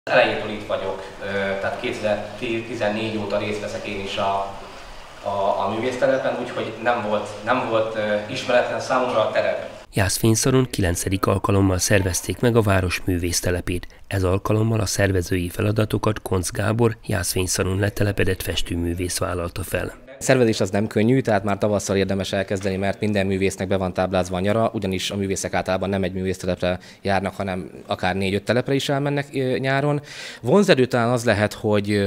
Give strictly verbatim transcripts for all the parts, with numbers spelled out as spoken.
Elejétől itt vagyok, tehát kétezer-tizennégy óta részt veszek én is a, a, a művésztelepen, úgyhogy nem volt, nem volt ismeretlen számomra a terep. Jászfényszoron kilencedik alkalommal szervezték meg a város művésztelepét. Ez alkalommal a szervezői feladatokat Koncz Gábor, Jászfényszoron letelepedett festőművész vállalta fel. A szervezés az nem könnyű, tehát már tavasszal érdemes elkezdeni, mert minden művésznek be van táblázva a nyara, ugyanis a művészek általában nem egy művésztelepre járnak, hanem akár négy-öt telepre is elmennek nyáron. Vonzerő talán az lehet, hogy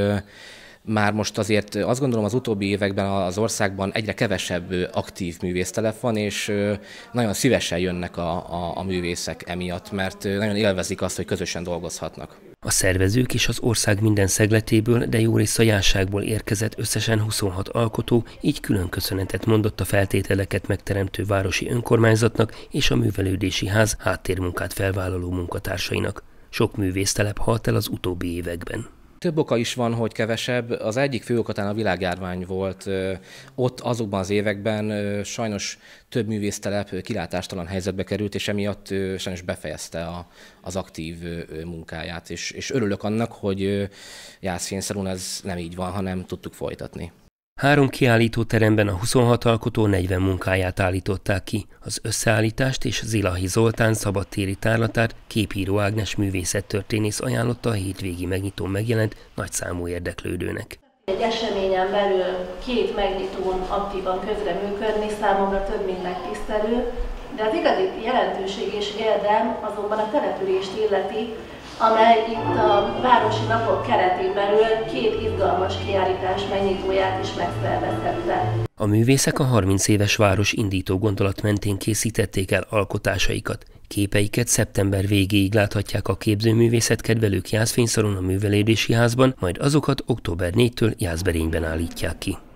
már most azért azt gondolom az utóbbi években az országban egyre kevesebb aktív művésztelep van, és nagyon szívesen jönnek a, a, a művészek emiatt, mert nagyon élvezik azt, hogy közösen dolgozhatnak. A szervezők és az ország minden szegletéből, de jó rész a Jászságból érkezett összesen huszonhat alkotó, így külön köszönetet mondott a feltételeket megteremtő városi önkormányzatnak és a művelődési ház háttérmunkát felvállaló munkatársainak. Sok művésztelep halt el az utóbbi években. Több oka is van, hogy kevesebb. Az egyik fő oka talán a világjárvány volt. Ott azokban az években sajnos több művésztelep kilátástalan helyzetbe került, és emiatt sajnos befejezte a, az aktív munkáját. És, és örülök annak, hogy Jászfényszoron ez nem így van, hanem tudtuk folytatni. Három kiállítóteremben a huszonhat alkotó negyven munkáját állították ki. Az összeállítást és Zilahi Zoltán szabadtéri tárlatát Képíró Ágnes művészettörténész ajánlotta a hétvégi megnyitón megjelent nagyszámú érdeklődőnek. Egy eseményen belül két megnyitón aktívan közreműködni számomra több mint megtisztelő, de az igazi jelentőség és érdem azonban a települést illeti, amely itt a Városi Napok keretén belül két izgalmas kiállítás megnyitóját is megszervezhette. A művészek a harminc éves város indító gondolat mentén készítették el alkotásaikat. Képeiket szeptember végéig láthatják a képzőművészet kedvelők Jászfényszoron a művelődési házban, majd azokat október négyedikétől Jászberényben állítják ki.